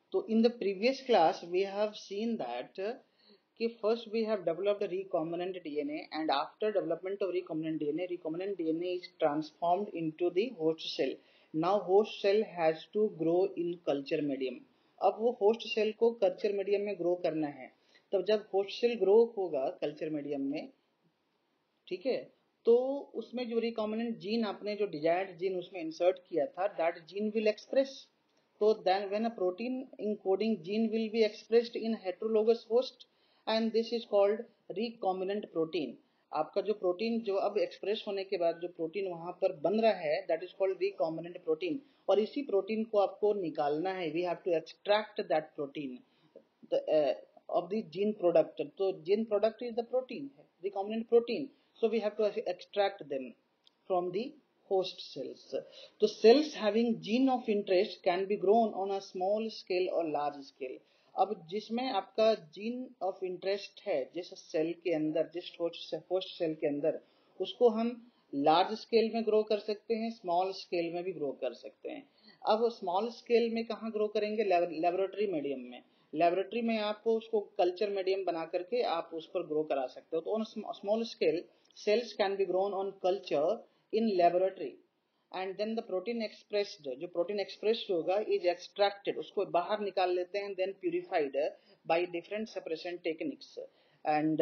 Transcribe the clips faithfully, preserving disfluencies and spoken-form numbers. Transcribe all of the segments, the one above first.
तो in the previous class we have seen that uh, कि first we have developed a recombinant D N A, and after development of recombinant D N A, recombinant D N A is transformed into the host cell. Now host cell has to grow in culture medium. अब वो host cell को culture medium में grow करना है. तब जब host cell grow होगा culture medium में, ठीक है, तो उसमें जो रिकॉम्बिनेंट जीन आपने जो डिजायर्ड जीन उसमें इंसर्ट किया था, दैट जीन विल एक्सप्रेस. तो then when a protein encoding gene will be expressed in heterologous host, and this is called recombinant protein. आपका जो प्रोटीन जो अब एक्सप्रेस होने के बाद जो प्रोटीन वहां पर बन रहा है, that is called recombinant protein. और इसी प्रोटीन को आपको निकालना है. We have to extract that protein of the gene product. So gene product is the protein, recombinant protein. So we have to extract them from the host cells. So cells having gene of interest can be grown on a small scale or large scale. अब जिसमें आपका gene of interest है जिस cell के अंदर, जिस host cell के अंदर, उसको हम लार्ज स्केल में ग्रो कर सकते हैं, स्मॉल स्केल में भी ग्रो कर सकते हैं. अब स्मॉल स्केल में कहाँ ग्रो करेंगे? लेबोरेटरी मीडियम में. लेबोरेटरी में आप उसको कल्चर मीडियम बना करके आप उस पर ग्रो करा सकते हो. तो on small scale cells can be grown on culture in laboratory, and then the protein expressed, जो प्रोटीन एक्सप्रेस्ड होगा इज एक्सट्रैक्टेड, उसको बाहर निकाल लेते हैं, then purified by different separation techniques. And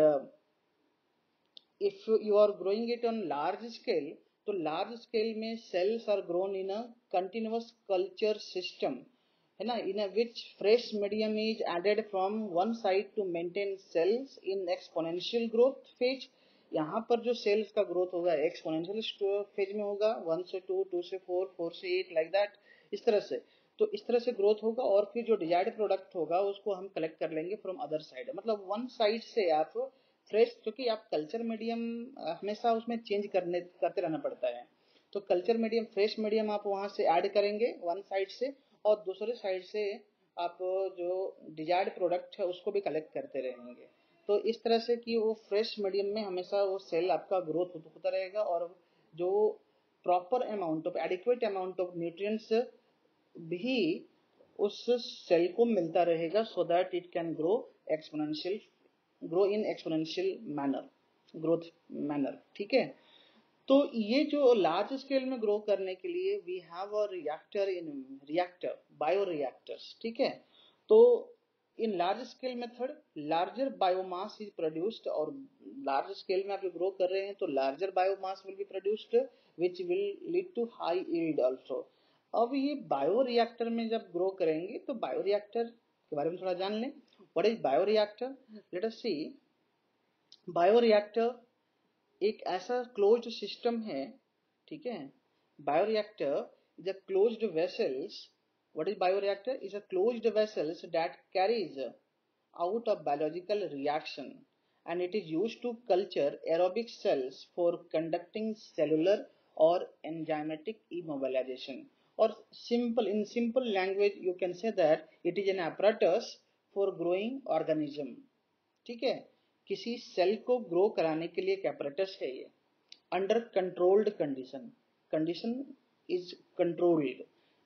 if you are growing it on large scale, तो large scale में cells are grown in a continuous culture system, है ना, in a which fresh medium is added from one side to maintain cells in exponential growth phase. यहाँ पर जो sales का growth होगा exponential phase में होगा, वन से टू, टू से फोर, फोर से एट, लाइक दैट, इस तरह से. तो इस तरह से ग्रोथ होगा, और फिर जो डिजायर्ड प्रोडक्ट होगा उसको हम कलेक्ट कर लेंगे फ्रॉम अदर साइड. मतलब वन साइड से आप फ्रेश, क्योंकि आप कल्चर मीडियम हमेशा उसमें चेंज करने करते रहना पड़ता है, तो कल्चर मीडियम, फ्रेश मीडियम आप वहां से ऐड करेंगे वन साइड से, और दूसरे साइड से आप जो डिजायर्ड प्रोडक्ट है उसको भी कलेक्ट करते रहेंगे. तो इस तरह से कि वो फ्रेश मीडियम में हमेशा वो सेल आपका ग्रोथ होता रहेगा, और जो proper amount of, adequate amount of nutrients भी उस सेल को मिलता रहेगा, so that it can grow exponential, grow in exponential manner, growth manner. ठीक है. तो ये जो लार्ज स्केल में ग्रो करने के लिए we have a reactor in reactor bioreactors. ठीक है. तो in large scale method larger biomass is produced, और लार्ज स्केल में आप ग्रो कर रहे हैं तो larger biomass will be produced which will lead to high yield also. अब ये बायो रिएक्टर में जब ग्रो करेंगे तो बायो रिएक्टर के बारे में थोड़ा जान लें. What is bioreactor? Let us see. Bioreactor एक ऐसा क्लोज्ड सिस्टम है, ठीक है. Bioreactor is a closed vessels. What is bioreactor? Is a closed vessels that carries out a biological reaction, and it is used to culture aerobic cells for conducting cellular or enzymatic immobilization. Or simple, in simple language you can say that it is an apparatus for growing organism. ठीक है. किसी cell को grow कराने के लिए एक apparatus है ये, under controlled condition. Condition is controlled.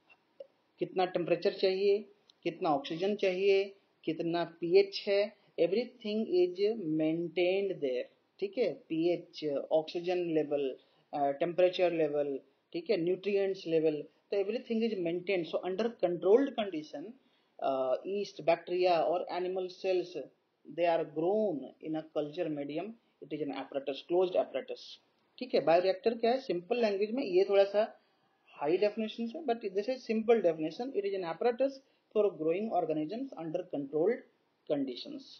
कितना टेम्परेचर चाहिए, कितना ऑक्सीजन चाहिए, कितना पीएच है, एवरीथिंग इज मेंटेन्ड देयर. ठीक है. PH, oxygen level, temperature level, ठीक है, न्यूट्रिएंट्स लेवल, तो everything is maintained. So under controlled condition yeast, bacteria or animal cells, they are grown in a culture medium. It is an apparatus, closed apparatus. ठीक है. Bioreactor क्या है? Simple language में, ये थोड़ा सा हाई डेफिनेशन है, but this is simple definition. It is an apparatus for growing organisms under controlled conditions.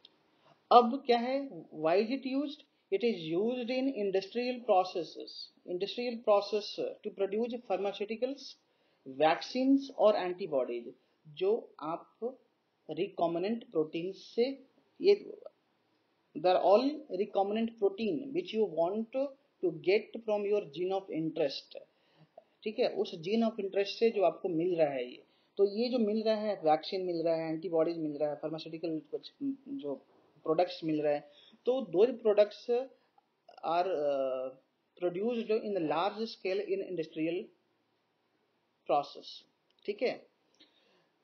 अब क्या है? Why is it used? It is used in industrial processes, industrial process to produce pharmaceuticals, vaccines और antibodies, जो आप recombinant proteins से, ये they are all recombinant protein which you want to, to get from your gene of interest. ठीक है. उस gene of interest से जो आपको मिल रहा है ये, तो ये जो मिल रहा है, वैक्सीन मिल रहा है, एंटीबॉडीज मिल रहा है, फार्मास्यूटिकल कुछ जो प्रोडक्ट्स मिल रहे हैं, तो दो products are produced in large scale in industrial process. ठीक है.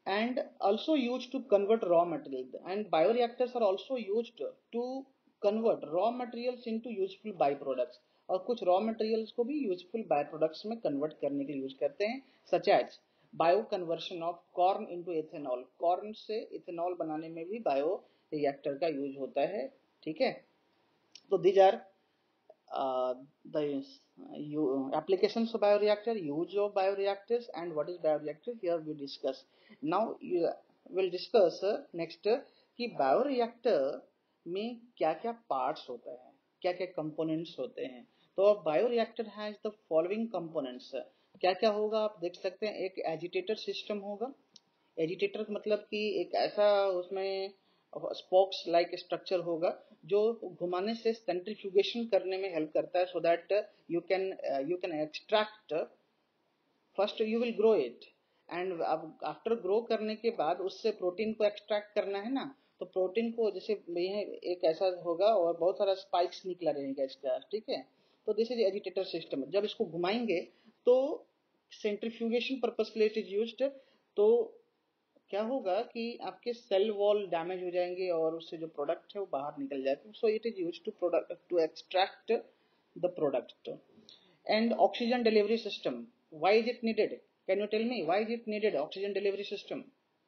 and also used to convert raw materials, and bioreactors are also used to convert raw materials into useful byproducts, और कुछ raw materials को भी useful byproducts में convert करने के लिए यूज करते हैं, such as bio conversion of corn into ethanol, corn से ethanol बनाने में भी bioreactor का यूज होता है, ठीक है। तो these are uh, the uh, applications of bioreactor, use of bioreactors, and what is bioreactor, here we discuss. Now you will discuss uh, next uh, कि bioreactor में क्या क्या parts होता है, क्या क्या components होते हैं। तो bioreactor has the following components, क्या क्या होगा आप देख सकते हैं। एक agitator system होगा, agitator मतलब कि एक ऐसा उसमें स्पोक्स लाइक स्ट्रक्चर होगा जो घुमाने से सेंट्रीफ्यूगेशन करने में हेल्प करता है, so that you can you can extract, first you will grow it, and अब आफ्टर ग्रो करने के बाद उससे प्रोटीन को एक्सट्रैक्ट करना है ना, तो प्रोटीन को जैसे यह एक ऐसा होगा और बहुत सारा स्पाइक्स निकला रहेगा इसका, ठीक है। तो दिस इज एजिटेटर सिस्टम, जब इसको घुमाएंगे तो सेंट्रीफ्यूगेशन पर्पस के लिए इट इज यूज्ड, तो क्या होगा कि आपके सेल वॉल डैमेज हो जाएंगे और उससे जो प्रोडक्ट है वो बाहर निकल जाएगा, so it is used to product to extract the product. And oxygen delivery system, why is it needed, can you tell me why is it needed oxygen delivery system?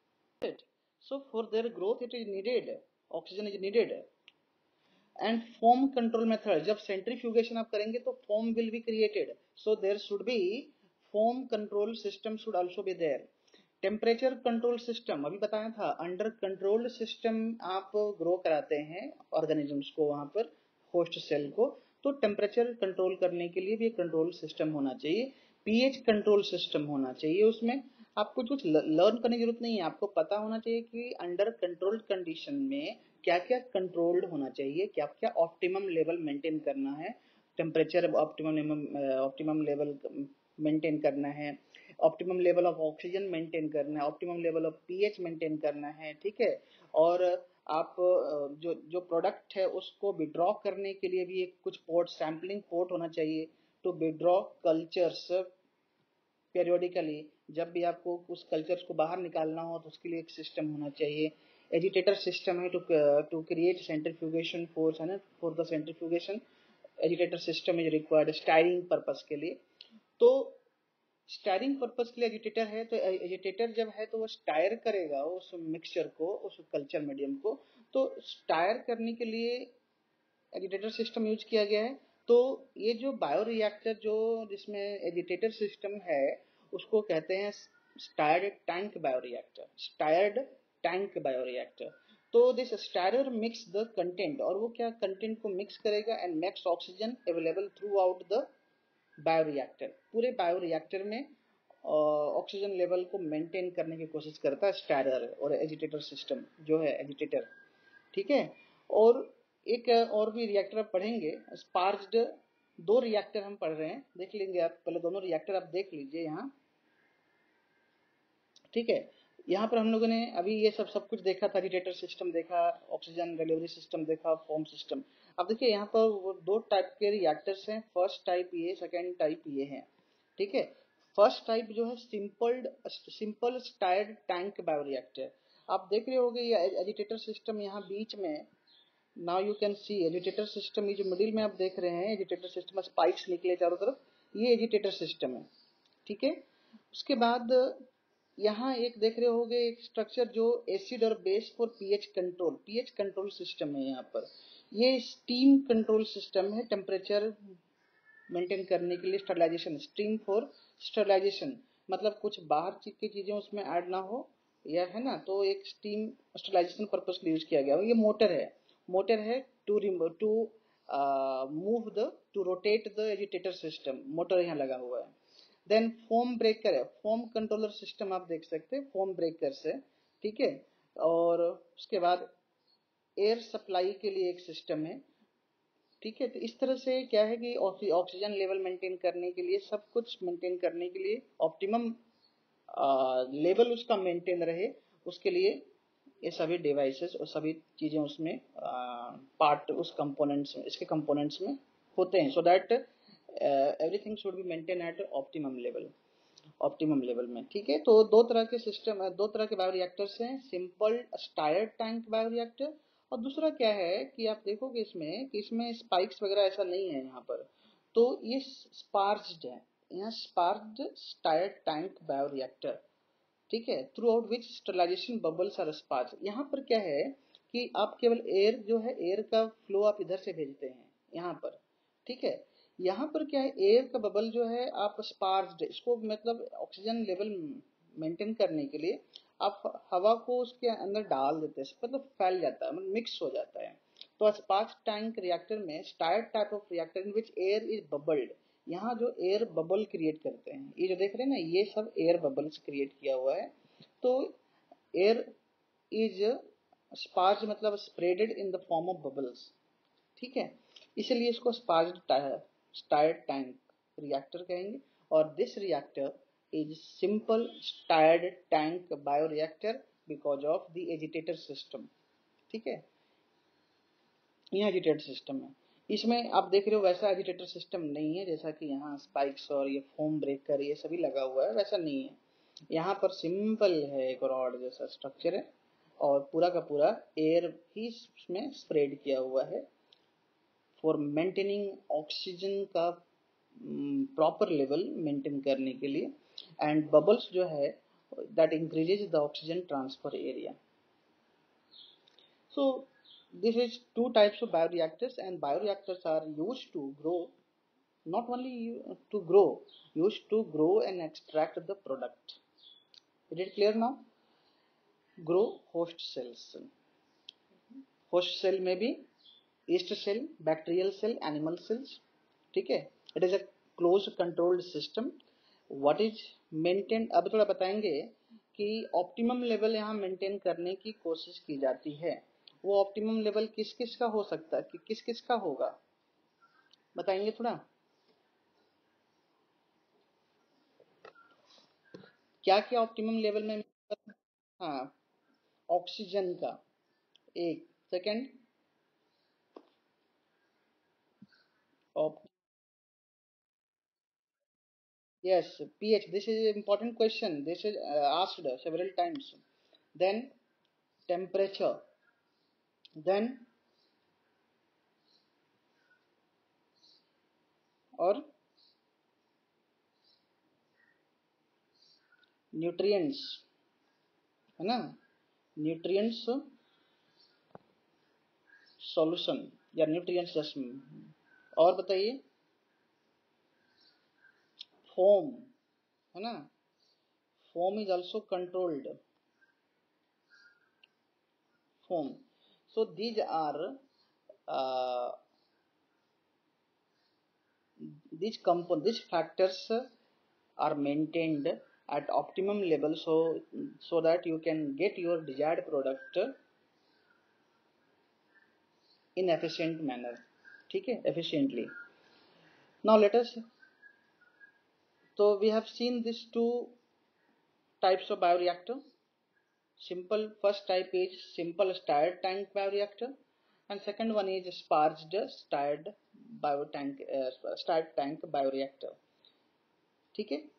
So for their growth it is needed, oxygen is needed. And foam control method, जब centrifugation आप करेंगे तो foam will be created, so there should be foam control system should also be there. Temperature control system, अभी बताया था, under controlled system आप grow कराते हैं ऑर्गेनिजम्स को, वहां पर होस्ट सेल को, तो टेम्परेचर कंट्रोल करने के लिए भी एक कंट्रोल सिस्टम होना चाहिए। पीएच कंट्रोल सिस्टम होना चाहिए, उसमें आपको कुछ लर्न करने की जरूरत नहीं है, आपको पता होना चाहिए कि अंडर कंट्रोल्ड कंडीशन में क्या क्या कंट्रोल्ड होना चाहिए, क्या क्या ऑप्टिमम लेवल मेंटेन करना है, temperature optimum optimum level maintain करना है, optimum level of oxygen maintain करना है, optimum level of pH maintain करना है, ठीक है। और आप जो जो प्रोडक्ट है उसको विड्रॉ करने के लिए भी एक कुछ पोर्ट, सैम्पलिंग पोर्ट होना चाहिए टू विड्रॉ कल्चर्स पेरियोडिकली, जब भी आपको उस कल्चर्स को बाहर निकालना हो तो उसके लिए एक सिस्टम होना चाहिए। एजिटेटर सिस्टम है to to create centrifugation force, है ना, for the centrifugation agitator system is required stirring purpose के लिए। तो स्टायरिंग पर्पस के लिए एजिटेटर है, तो एजिटेटर जब है तो वो स्टायर करेगा उस मिक्सचर को, उस कल्चर मीडियम को, तो स्टायर करने के लिए एजिटेटर सिस्टम यूज किया गया है। तो ये जो बायोरिएक्टर जो जिसमें एजिटेटर सिस्टम है उसको कहते हैं stirred tank bioreactor, stirred tank bioreactor. तो this stir mix the content, और वो क्या कंटेंट को मिक्स करेगा and makes oxygen available throughout the bioreactor, पूरे बायोरिएक्टर में ऑक्सीजन लेवल को मेंटेन करने की कोशिश करता है स्टायर और एजिटेटर सिस्टम जो है एजिटेटर, ठीक है। और एक और भी रिएक्टर आप पढ़ेंगे, स्पार्ज्ड, दो रिएक्टर हम पढ़ रहे हैं, देख लेंगे आप, पहले दोनों रिएक्टर आप देख लीजिए यहाँ, ठीक है। यहाँ पर हम लोगों ने अभी ये सब सब कुछ देखा था, एजिटेटर सिस्टम देखा, ऑक्सीजन डिलीवरी सिस्टम देखा, फोम सिस्टम। अब देखिए यहाँ पर वो दो टाइप के रिएक्टर्स हैं, फर्स्ट टाइप ये, सेकेंड टाइप ये है, ठीक है। फर्स्ट टाइप जो है simple simple stirred tank bioreactor, आप देख रहे होंगे ये एजिटेटर सिस्टम यहाँ बीच में, now you can see agitator system, ये जो मिडिल में आप देख रहे हैं एजिटेटर सिस्टम, स्पाइक्स निकले चारों तरफ, ये एजिटेटर सिस्टम है, ठीक है। उसके बाद यहाँ एक देख रहे होंगे एक स्ट्रक्चर जो एसिड और base for pH control, pH control system है यहाँ पर। ये स्टीम कंट्रोल सिस्टम है, टेम्परेचर मेंटेन करने के लिए, स्टरलाइजेशन, स्टीम फॉर स्टरलाइजेशन, मतलब कुछ बाहर की चीजें उसमें ऐड ना हो, या है ना, तो एक स्टीम स्टरलाइजेशन पर्पस के लिए यूज किया गया। ये मोटर है, मोटर है to to move the to rotate the agitator system, motor यहाँ लगा हुआ है। देन फोम ब्रेकर है, फोम कंट्रोलर सिस्टम आप देख सकते हैं, फोम ब्रेकर से, ठीक है। और उसके बाद एयर सप्लाई के लिए एक सिस्टम है, ठीक है। तो इस तरह से क्या है कि ऑक्सीजन लेवल मेंटेन करने के लिए, सब कुछ मेंटेन करने के लिए, ऑप्टिमम लेवल उसका मेंटेन रहे, उसके लिए ये सभी डिवाइसेस और सभी चीजें उसमें पार्ट उस कंपोनेंट्स में, इसके कंपोनेंट्स में होते हैं, so that everything should be maintain at optimum level. Optimum level में। ठीक है, तो दो तरह के सिस्टम, दो तरह के बायोरिएक्टर्स हैं, सिंपल स्टायर्ड टैंक बायोरिएक्टर, और दूसरा क्या है कि आप देखोगे इसमें कि इसमें स्पाइक्स वगैरह ऐसा नहीं है यहाँ पर, तो ये स्पार्ज्ड है, यहाँ स्पार्ज्ड स्टायर्ड टैंक बायोरिएक्टर। ठीक है, throughout which sterilization bubbles are sparge. यहाँ पर क्या है कि आप केवल एयर जो है, एयर का फ्लो आप इधर से भेजते हैं यहाँ पर। ठीक है, यहाँ पर क्या है, एयर का बबल जो है आप स्पार्ज्ड, इसको मतलब ऑक्सीजन लेवल मेंटेन करने के लिए आप हवा को उसके अंदर डाल देते हैं, मतलब फैल जाता है, मतलब मिक्स हो जाता है। तो स्पार्ज टैंक रिएक्टर में stirred type of reactor in which air is bubbled, यहाँ जो एयर बबल क्रिएट करते हैं, ये जो देख रहे हैं ना, ये सब एयर बबल्स क्रिएट किया हुआ है। तो एयर इज स्पार्ज मतलब spreaded in the form of bubbles. ठीक है, इसलिए इसको स्पार्ज्ड स्टायर्ड टैंक रिएक्टर कहेंगे। और this reactor is simple stirred tank bioreactor because of the agitator system. ठीक है, यहाँ एजिटेटर सिस्टम है, इसमें आप देख रहे हो वैसा एजिटेटर सिस्टम नहीं है जैसा कि यहाँ स्पाइक्स और ये फोम ब्रेकर ये सभी लगा हुआ है, वैसा नहीं है। यहाँ पर सिंपल है, एक रॉड जैसा स्ट्रक्चर है और पूरा का पूरा एयर ही इसमें स्प्रेड किया हुआ है फॉर मेंटेनिंग ऑक्सीजन का प्रॉपर लेवल मेंटेन करने के लिए। एंड बबल्स जो है that increases the oxygen transfer area. So this is two types of bioreactors, and bioreactors are used to grow, not only to grow, used to grow and extract the product. Is it clear now? Grow host cells. Host cell may be yeast cell, bacterial cell, animal cells. ठीक है, it is a closed controlled system. What is maintained, अब थोड़ा बताएंगे कि optimum level यहाँ maintain करने की कोशिश की जाती है। वो ऑप्टिमम लेवल किस किस का हो सकता है, कि किस किस का होगा, बताएंगे थोड़ा, क्या क्या ऑप्टिमम लेवल में। हाँ, ऑक्सीजन का एक, second yes, pH, this is an important question, this is uh, asked several times. Then temperature, then और न्यूट्रिएंट्स, है ना, न्यूट्रिएंट्स सॉल्यूशन या न्यूट्रिएंट्स जस्म। और बताइए, फोम, है ना, foam is also controlled, foam. So these are uh, these component these factors are maintained at optimum level, so so that you can get your desired product in efficient manner. ठीक है, efficiently. Now let us, so we have seen these two types of bioreactor. Simple, first type is simple stirred tank bioreactor, and second one is sparged stirred biotank uh, stirred tank bioreactor. ठीक है,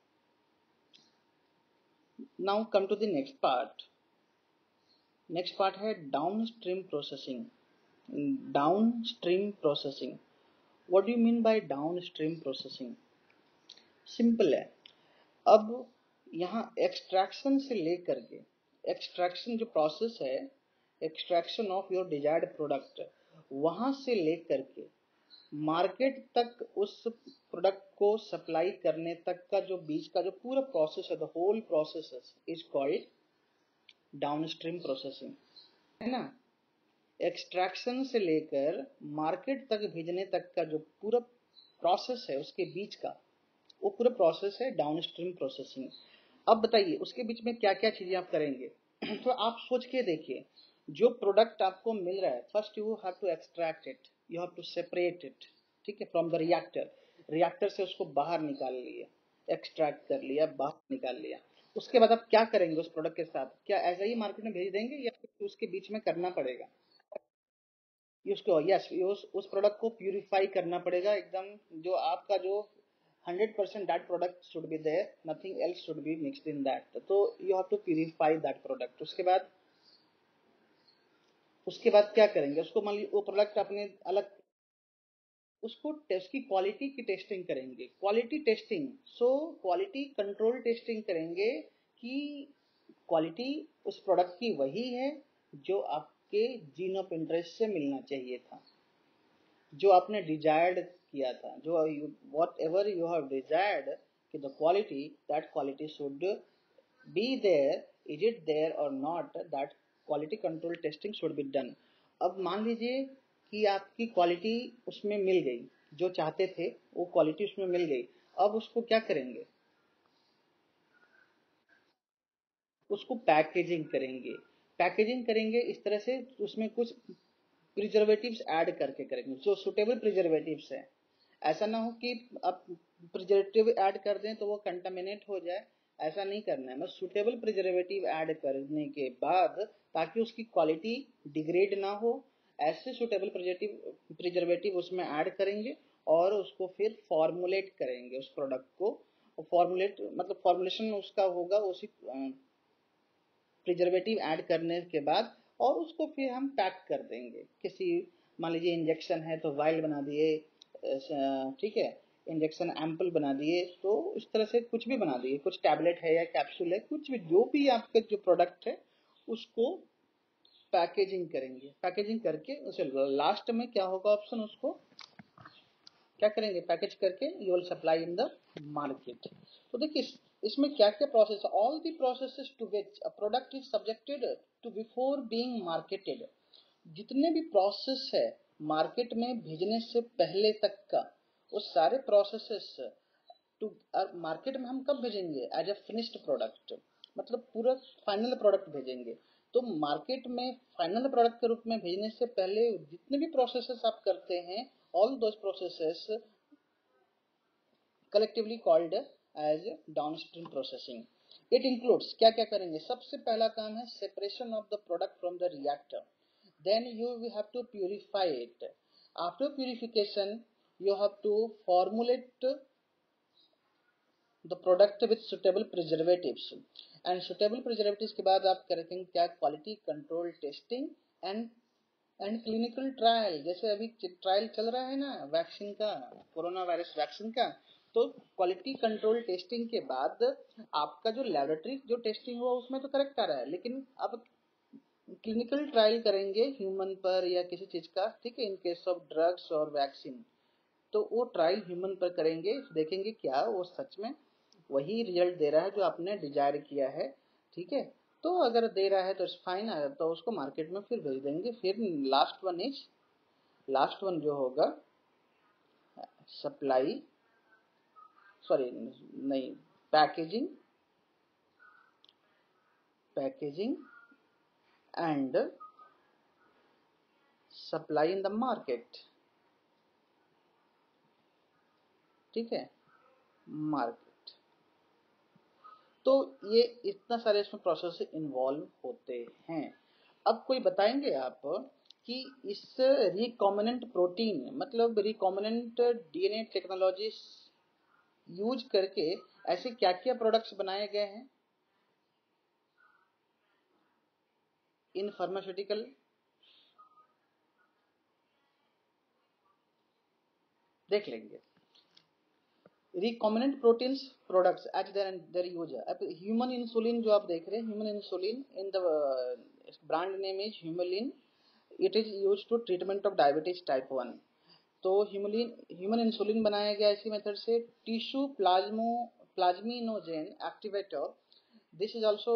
now come to the next part. Next part है downstream processing. Downstream processing, what do you mean by downstream processing? Simple है, अब यहाँ extraction से लेकर के, extraction जो प्रोसेस है, extraction of your desired product, वहां से लेकर के मार्केट तक उस प्रोडक्ट को सप्लाई करने तक का जो बीच का जो पूरा प्रोसेस है, the whole process is called downstream processing, है ना। एक्सट्रैक्शन से लेकर मार्केट तक भेजने तक का जो पूरा प्रोसेस है, उसके बीच का वो पूरा प्रोसेस है डाउनस्ट्रीम प्रोसेसिंग। अब बताइए उसके बीच में क्या क्या चीजें आप करेंगे। तो आप सोच के देखिए, जो प्रोडक्ट आपको मिल रहा है, first you have to extract it, you have to separate it, ठीक है, फ्रॉम द रिएक्टर। रिएक्टर से उसको बाहर निकाल लिया, एक्सट्रैक्ट कर लिया, बाहर निकाल लिया। उसके बाद आप क्या करेंगे उस प्रोडक्ट के साथ? क्या ऐसा ही मार्केट में भेज देंगे या फिर उसके बीच में करना पड़ेगा? उसको यस, उस उस प्रोडक्ट को प्यूरिफाई करना पड़ेगा एकदम, जो आपका जो hundred percent that product should be there, nothing else should be mixed in that. तो you have to purify that product. उसके बाद उसके बाद क्या करेंगे, उसको मान लीजिए वो प्रोडक्ट अपने अलग, उसको टेस्ट की क्वालिटी की टेस्टिंग करेंगे, quality testing, so quality control testing करेंगे कि क्वालिटी उस प्रोडक्ट की वही है जो आपके जीन ऑफ इंटरेस्ट से मिलना चाहिए था, जो आपने डिजायर्ड किया था, जो whatever you have desired कि the quality, that quality should be there, is it there और not, that quality control testing should be done. अब मान लीजिए कि आपकी क्वालिटी उसमें मिल गई, जो चाहते थे वो क्वालिटी उसमें मिल गई, अब उसको क्या करेंगे, उसको पैकेजिंग करेंगे. पैकेजिंग करेंगे इस तरह से उसमें कुछ प्रिजर्वेटिव्स ऐड करके करेंगे, जो सुटेबल प्रिजर्वेटिव्स है. ऐसा ना हो कि आप प्रिजर्वेटिव ऐड कर दें तो वो कंटामिनेट हो जाए, ऐसा नहीं करना है. बस सुटेबल प्रिजर्वेटिव ऐड करने के बाद ताकि उसकी क्वालिटी डिग्रेड ना हो, ऐसे सुटेबल प्रिजर्वेटिव प्रिजर्वेटिव उसमें ऐड करेंगे और उसको फिर फॉर्मुलेट करेंगे उस प्रोडक्ट को. फॉर्मुलेट मतलब फॉर्मुलेशन उसका होगा उसी प्रिजर्वेटिव ऐड करने के बाद, और उसको फिर हम पैक कर देंगे. किसी मान लीजिए इंजेक्शन है तो वाइल बना दिए, ठीक है, इंजेक्शन एम्पल बना दिए, तो इस तरह से कुछ भी बना दिए, कुछ टैबलेट है या कैप्सूल है, कुछ भी जो भी आपका जो प्रोडक्ट है उसको पैकेजिंग करेंगे. पैकेजिंग करके उसे लास्ट में क्या होगा ऑप्शन, उसको क्या करेंगे, पैकेज करके you will supply in the market. तो देखिए इसमें क्या क्या process, all the processes to which a product is subjected to before being marketed. जितने भी प्रोसेस है मार्केट में भेजने से पहले तक का, वो सारे प्रोसेसेस टू मार्केट में हम कब भेजेंगे, एज ए फिनिश्ड प्रोडक्ट, मतलब पूरा फाइनल प्रोडक्ट भेजेंगे. तो मार्केट में फाइनल प्रोडक्ट के रूप में भेजने से पहले जितने भी प्रोसेसेस आप करते हैं, all those processes collectively called as downstream processing. It includes क्या क्या करेंगे, सबसे पहला काम है separation of the product from the reactor. Then you have to purify it. After purification, you have to formulate the product with suitable preservatives. And suitable preservatives के बाद आप करेंगे क्या, quality control testing and and clinical trial. जैसे अभी trial चल रहा है ना वैक्सीन का, कोरोना वायरस वैक्सीन का, तो क्वालिटी कंट्रोल टेस्टिंग के बाद आपका जो लेबोरेटरी जो टेस्टिंग हुआ उसमें तो करेक्ट आ रहा है, लेकिन अब क्लिनिकल ट्रायल करेंगे ह्यूमन पर या किसी चीज का, ठीक है, इन केस ऑफ ड्रग्स और वैक्सीन, तो वो ट्रायल ह्यूमन पर करेंगे, देखेंगे क्या वो सच में वही रिजल्ट दे रहा है जो आपने डिजायर किया है, ठीक है. तो अगर दे रहा है तो फाइन, तो उसको मार्केट में फिर भेज देंगे. फिर last one is, last one जो होगा सप्लाई, सॉरी नहीं, packaging, packaging and supply in the market, ठीक है, मार्केट. तो ये इतना सारे इसमें प्रोसेस इन्वॉल्व होते हैं. अब कोई बताएंगे आप कि इस रिकॉम्बिनेंट प्रोटीन मतलब रिकॉम्बिनेंट डीएनए टेक्नोलॉजी यूज करके ऐसे क्या क्या प्रोडक्ट्स बनाए गए हैं इन फार्मास्यूटिकल. देख लेंगे recombinant proteins products at their their use. अब ह्यूमन इंसुलिन जो आप देख रहे हैं, human insulin in the brand name is Humulin. It is use to treatment of diabetes type one. तो ह्यूमलिन ह्यूमन इंसुलिन बनाया गया इसी मेथड से. Tissue plasmo plasminogen activator, this is also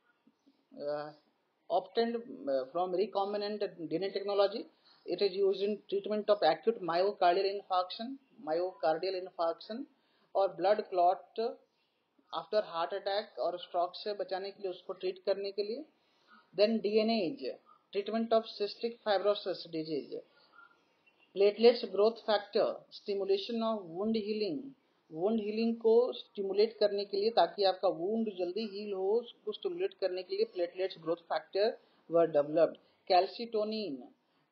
obtained uh, from recombinant D N A technology. It is used in treatment of acute myocardial infarction, myocardial infarction और blood clot after heart attack और stroke से बचाने के लिए, उसको treat करने के लिए. Then D N A treatment of cystic fibrosis disease. Platelets growth factor, stimulation of wound healing, wound healing को स्टिमुलेट करने के लिए ताकि आपका वुंड जल्दी हील हो, उसको स्टिमुलेट करने के लिए platelets growth factor were developed. Calcitonin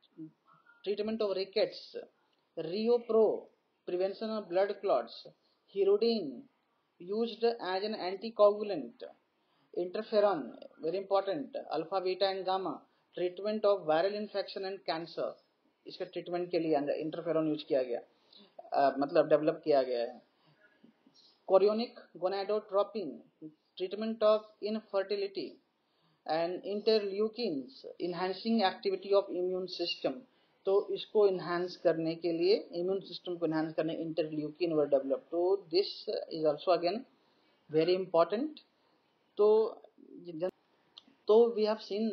treatment of rickets. ReoPro prevention of blood clots. Hirudin, used as an anticoagulant. Interferon, very important, alpha, beta and gamma, treatment of viral infection and cancer. इसका treatment के लिए interferon use किया गया, अ, मतलब develop किया गया है. Chorionic gonadotropin, treatment of infertility. And interleukins, enhancing activity of immune system. तो इसको इन्हांस करने के लिए, इम्यून सिस्टम को इन्हांस करने इंटरल्यूकिन वर डेवलप. तो this is also again very important. तो तो we have seen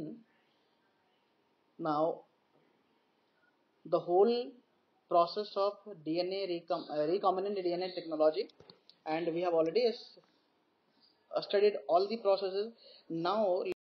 now the whole process of D N A recom uh, recombinant D N A technology, and we have already studied all the processes. Now